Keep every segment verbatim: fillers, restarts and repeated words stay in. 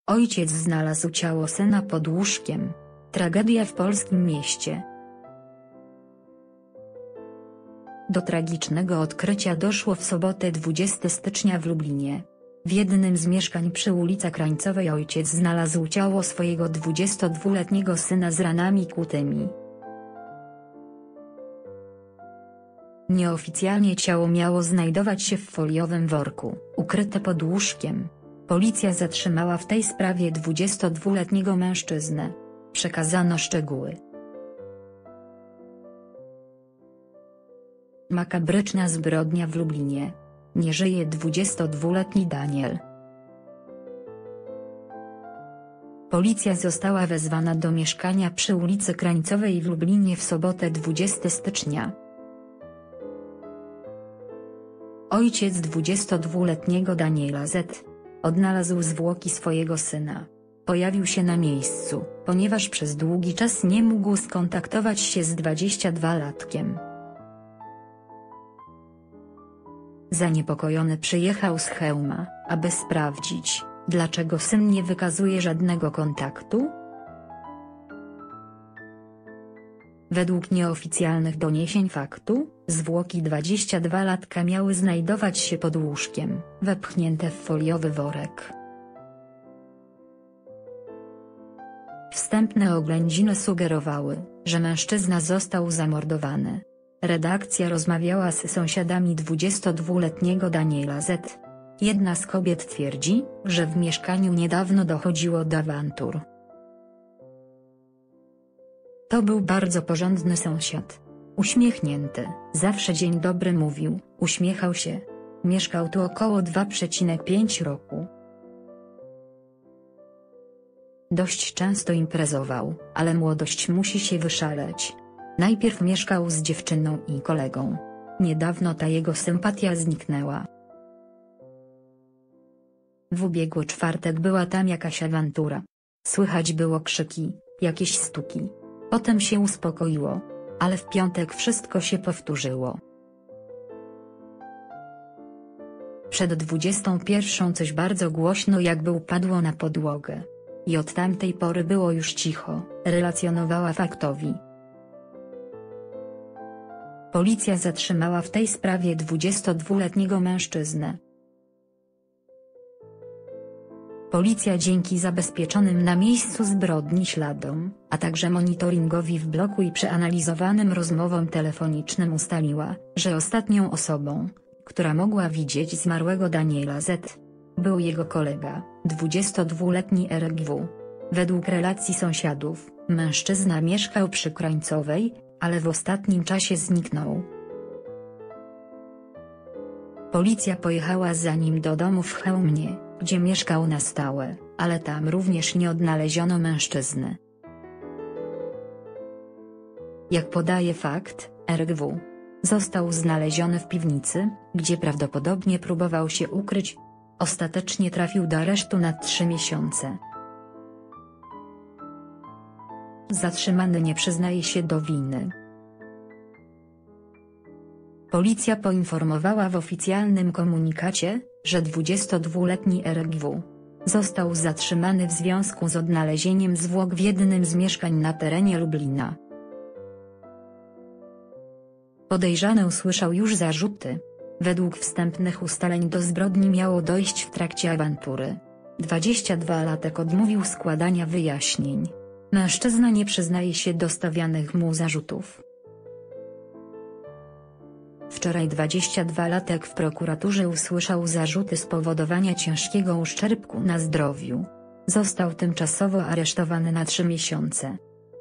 Ojciec znalazł ciało syna pod łóżkiem. Tragedia w polskim mieście. Do tragicznego odkrycia doszło w sobotę dwudziestego stycznia w Lublinie. W jednym z mieszkań przy ulicy Krańcowej ojciec znalazł ciało swojego dwudziestodwuletniego syna z ranami kłutymi. Nieoficjalnie ciało miało znajdować się w foliowym worku, ukryte pod łóżkiem. Policja zatrzymała w tej sprawie dwudziestodwuletniego mężczyznę. Przekazano szczegóły. Makabryczna zbrodnia w Lublinie. Nie żyje dwudziestodwuletni Daniel. Policja została wezwana do mieszkania przy ulicy Krańcowej w Lublinie w sobotę dwudziestego stycznia. Ojciec dwudziestodwuletniego Daniela Z. odnalazł zwłoki swojego syna. Pojawił się na miejscu, ponieważ przez długi czas nie mógł skontaktować się z dwudziestodwulatkiem. Zaniepokojony przyjechał z Chełma, aby sprawdzić, dlaczego syn nie wykazuje żadnego kontaktu. Według nieoficjalnych doniesień faktu, zwłoki dwudziestodwulatka miały znajdować się pod łóżkiem, wepchnięte w foliowy worek. Wstępne oględziny sugerowały, że mężczyzna został zamordowany. Redakcja rozmawiała z sąsiadami dwudziestodwuletniego Daniela Z. Jedna z kobiet twierdzi, że w mieszkaniu niedawno dochodziło do awantur. To był bardzo porządny sąsiad. Uśmiechnięty, zawsze dzień dobry mówił, uśmiechał się. Mieszkał tu około dwa przecinek pięć roku. Dość często imprezował, ale młodość musi się wyszaleć. Najpierw mieszkał z dziewczyną i kolegą. Niedawno ta jego sympatia zniknęła. W ubiegły czwartek była tam jakaś awantura. Słychać było krzyki, jakieś stuki. Potem się uspokoiło. Ale w piątek wszystko się powtórzyło. Przed dwudziestą pierwszą coś bardzo głośno jakby upadło na podłogę. I od tamtej pory było już cicho, relacjonowała Faktowi. Policja zatrzymała w tej sprawie dwudziestodwuletniego mężczyznę. Policja dzięki zabezpieczonym na miejscu zbrodni śladom, a także monitoringowi w bloku i przeanalizowanym rozmowom telefonicznym ustaliła, że ostatnią osobą, która mogła widzieć zmarłego Daniela Z. był jego kolega, dwudziestodwuletni R G W. Według relacji sąsiadów, mężczyzna mieszkał przy Krańcowej, ale w ostatnim czasie zniknął. Policja pojechała za nim do domu w Chełmie, gdzie mieszkał na stałe, ale tam również nie odnaleziono mężczyzny. Jak podaje fakt, R G W został znaleziony w piwnicy, gdzie prawdopodobnie próbował się ukryć. Ostatecznie trafił do aresztu na trzy miesiące. Zatrzymany nie przyznaje się do winy. Policja poinformowała w oficjalnym komunikacie, że dwudziestodwuletni R G W został zatrzymany w związku z odnalezieniem zwłok w jednym z mieszkań na terenie Lublina. Podejrzany usłyszał już zarzuty. Według wstępnych ustaleń do zbrodni miało dojść w trakcie awantury. dwudziestodwulatek odmówił składania wyjaśnień. Mężczyzna nie przyznaje się do stawianych mu zarzutów. Wczoraj dwudziestodwulatek w prokuraturze usłyszał zarzuty spowodowania ciężkiego uszczerbku na zdrowiu. Został tymczasowo aresztowany na trzy miesiące.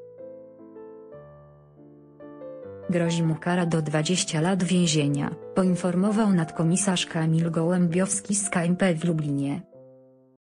Grozi mu kara do dwudziestu lat więzienia, poinformował nadkomisarz Kamil Gołębiowski z K M P w Lublinie.